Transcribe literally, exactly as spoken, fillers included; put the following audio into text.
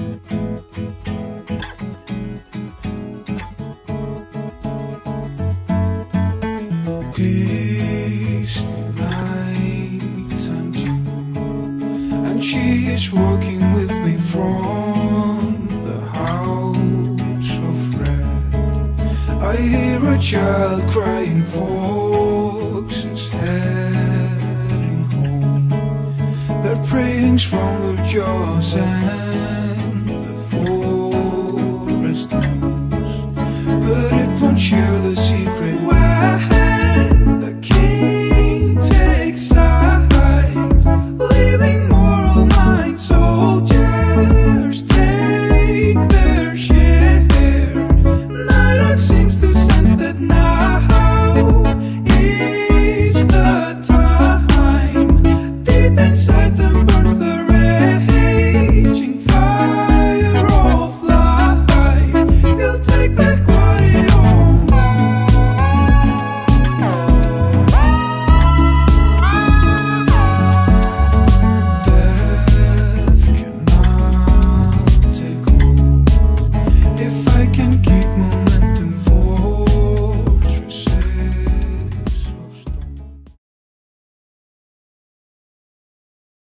Glistening night and dew, and she is walking with me from the house of red. I hear a child crying, foxes heading home. Their prayings from their jaws and